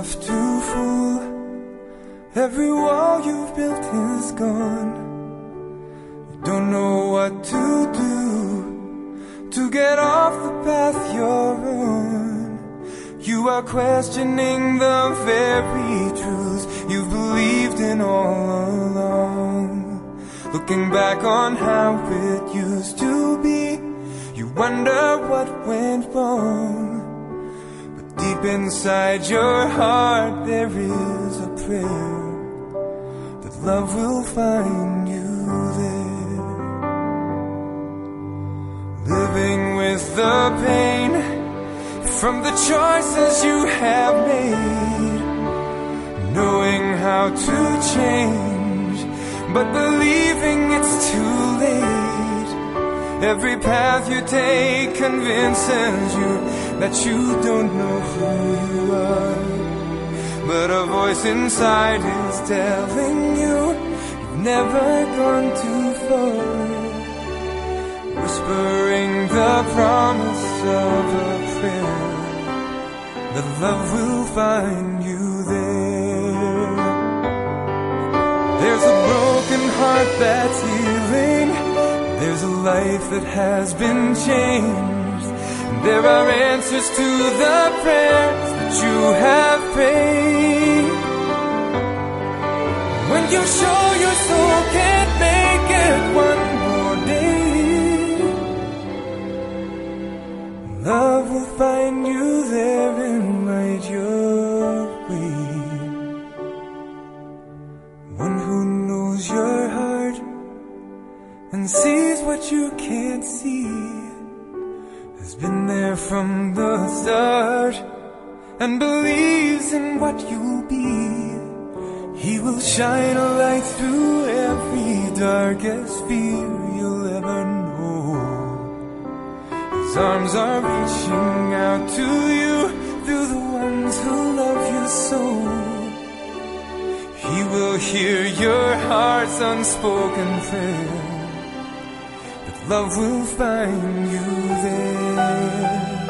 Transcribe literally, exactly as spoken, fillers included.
left to fall. Every wall you've built is gone. You don't know what to do to get off the path you're on. You are questioning the very truths you've believed in all along. Looking back on how it used to be, you wonder what went wrong. But deep inside your heart there is a prayer that love will find you there. Living with the pain from the choices you have made, knowing how to change, but believing it's too late. Every path you take convinces you that you don't know who you are, but a voice inside is telling you you've never gone too far, whispering the promise of a prayer that love will find you there. There's a broken heart that's healing. There's a life that has been changed. And there are answers to the prayers that you have prayed. When you show your soul can't make it one more day, love will find you there and light your way. One who knows your heart and sees what you can't see, has been there from the start and believes in what you'll be. He will shine a light through every darkest fear you'll ever know. His arms are reaching out to you through the ones who love you so. He will hear your heart's unspoken prayer, that love will find you there.